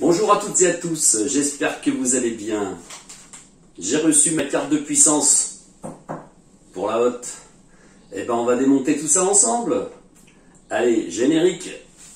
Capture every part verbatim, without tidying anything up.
Bonjour à toutes et à tous, j'espère que vous allez bien. J'ai reçu ma carte de puissance pour la hotte. Et ben on va démonter tout ça ensemble. Allez, générique.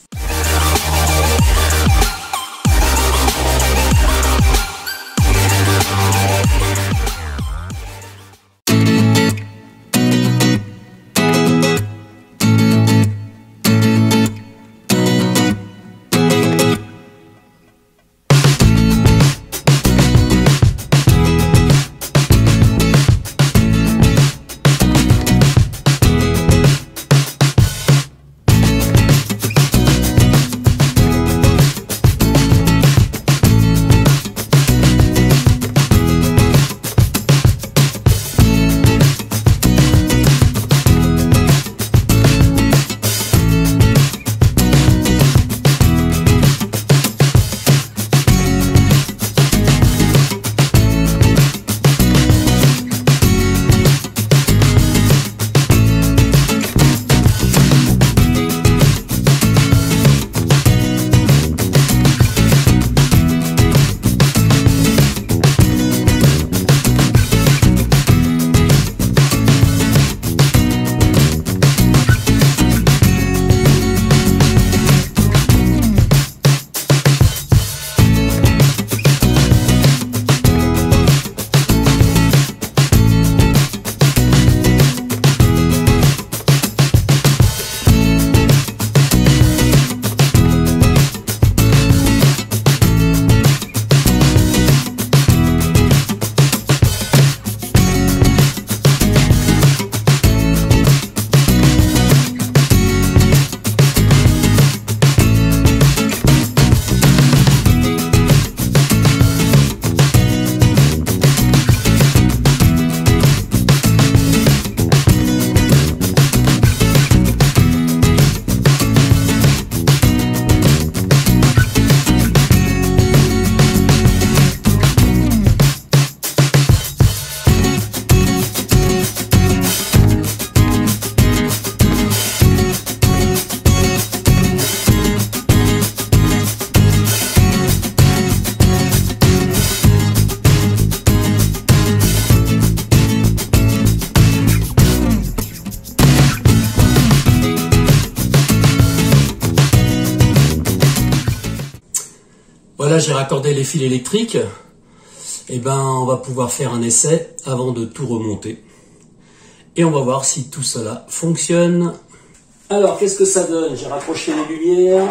Voilà, j'ai raccordé les fils électriques. Et ben, on va pouvoir faire un essai avant de tout remonter. Et on va voir si tout cela fonctionne. Alors, qu'est-ce que ça donne? J'ai rapproché les lumières.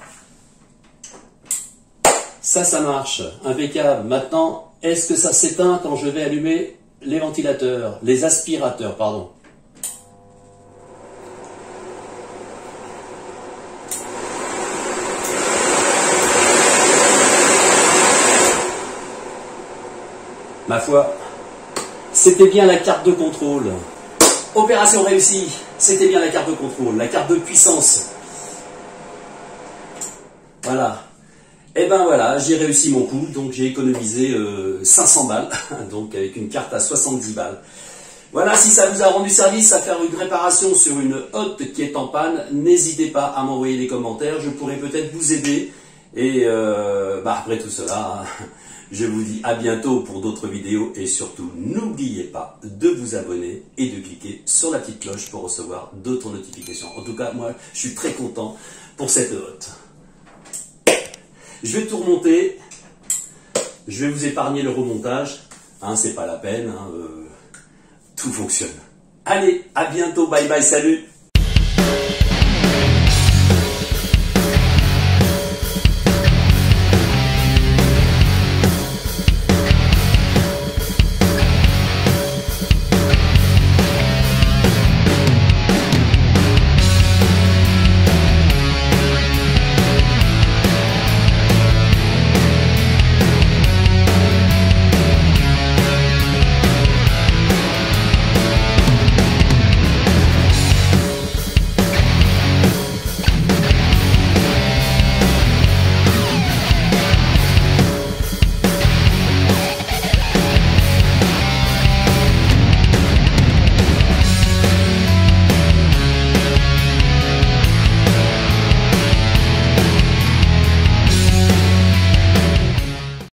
Ça, ça marche. Impeccable. Maintenant, est-ce que ça s'éteint quand je vais allumer les ventilateurs, les aspirateurs, pardon? Ma foi, c'était bien la carte de contrôle. Opération réussie, c'était bien la carte de contrôle, la carte de puissance. Voilà. Et ben voilà, j'ai réussi mon coup, donc j'ai économisé euh, cinq cents balles, donc avec une carte à soixante-dix balles. Voilà, si ça vous a rendu service à faire une réparation sur une hotte qui est en panne, n'hésitez pas à m'envoyer des commentaires, je pourrais peut-être vous aider. Et euh, bah après tout cela... je vous dis à bientôt pour d'autres vidéos et surtout n'oubliez pas de vous abonner et de cliquer sur la petite cloche pour recevoir d'autres notifications. En tout cas, moi, je suis très content pour cette hotte. Je vais tout remonter. Je vais vous épargner le remontage. Hein, c'est pas la peine. Hein, euh, tout fonctionne. Allez, à bientôt. Bye bye, salut.